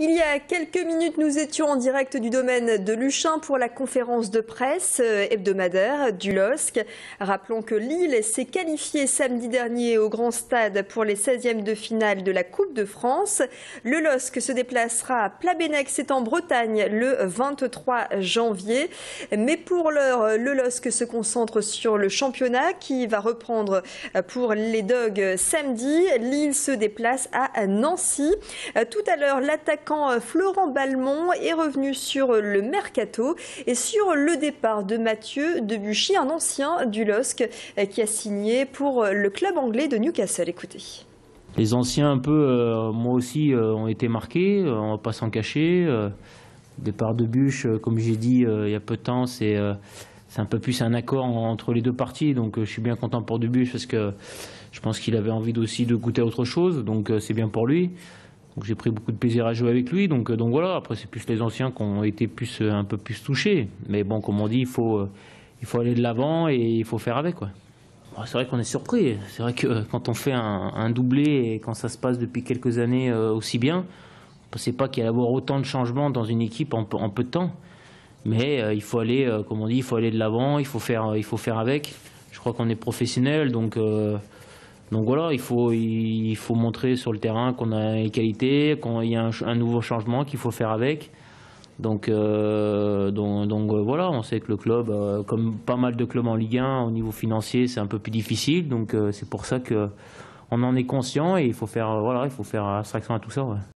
Il y a quelques minutes, nous étions en direct du domaine de Luchun pour la conférence de presse hebdomadaire du LOSC. Rappelons que Lille s'est qualifiée samedi dernier au Grand Stade pour les 16e de finale de la Coupe de France. Le LOSC se déplacera à Plabennec, c'est en Bretagne, le 23 janvier. Mais pour l'heure, le LOSC se concentre sur le championnat qui va reprendre pour les Dogs samedi. Lille se déplace à Nancy. Tout à l'heure, l'attaquant Florent Balmont est revenu sur le mercato et sur le départ de Mathieu Debuchy, un ancien du LOSC qui a signé pour le club anglais de Newcastle. Écoutez. Les anciens un peu, moi aussi, ont été marqués, on ne va pas s'en cacher. Départ de Buch, comme j'ai dit il y a peu de temps, c'est un peu plus un accord entre les deux parties. Donc je suis bien content pour Debuch parce que je pense qu'il avait envie aussi de goûter à autre chose. Donc c'est bien pour lui. Donc j'ai pris beaucoup de plaisir à jouer avec lui. Donc voilà, après c'est plus les anciens qui ont été un peu plus touchés. Mais bon, comme on dit, il faut aller de l'avant et il faut faire avec, quoi. C'est vrai qu'on est surpris. C'est vrai que quand on fait un doublé et quand ça se passe depuis quelques années aussi bien, on ne pensait pas qu'il y allait y avoir autant de changements dans une équipe en peu de temps. Mais il faut aller, comme on dit, il faut aller de l'avant, il faut faire avec. Je crois qu'on est professionnel, donc voilà, il faut montrer sur le terrain qu'on a les qualités, qu'il y a un nouveau changement qu'il faut faire avec. Donc voilà, on sait que le club, comme pas mal de clubs en Ligue 1, au niveau financier, c'est un peu plus difficile. Donc c'est pour ça qu'on en est conscient et il faut faire abstraction à tout ça. Ouais.